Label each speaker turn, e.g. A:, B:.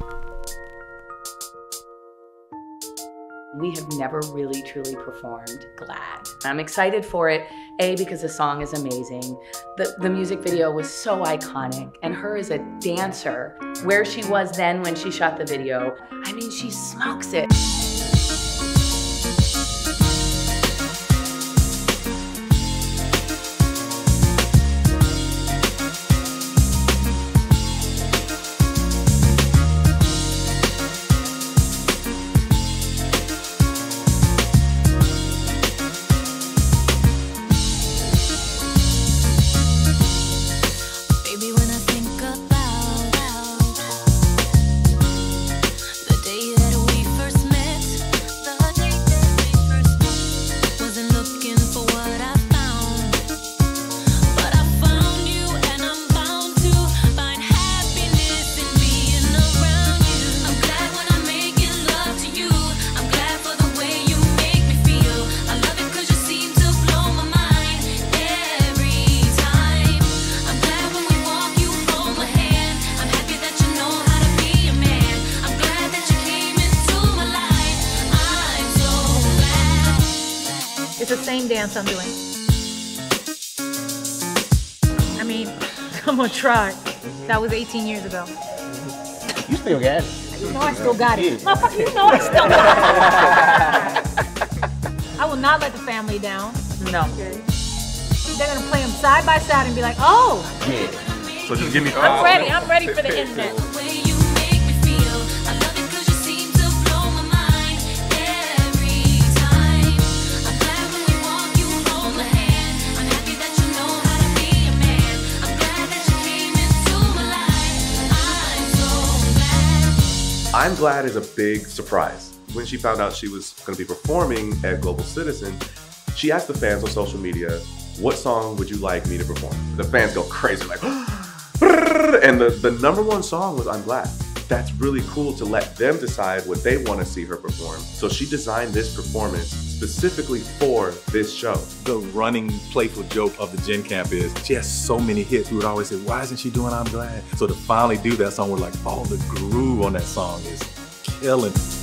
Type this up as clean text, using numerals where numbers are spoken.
A: We have never really truly performed Glad. I'm excited for it, A, because the song is amazing. The music video was so iconic, and her as a dancer, where she was then when she shot the video, I mean, she smokes it.
B: It's the same dance I'm doing. I mean, I'm gonna try. That was 18 years ago.
C: You still got it.
B: You know I still got it. Motherfucker, you know I still got it. I will not let the family down.
A: No.
B: They're gonna play them side by side and be like, oh.
C: Yeah.
D: So just give me 5
B: I'm ready. I'm ready for the internet.
D: I'm Glad is a big surprise. When she found out she was going to be performing at Global Citizen, she asked the fans on social media, what song would you like me to perform? The fans go crazy, like, and the #1 song was I'm Glad. That's really cool to let them decide what they want to see her perform. So she designed this performance specifically for this show.
E: The running playful joke of the Gen Camp is she has so many hits. We would always say, why isn't she doing I'm Glad? So to finally do that song, we're like, oh, the groove on that song is killing.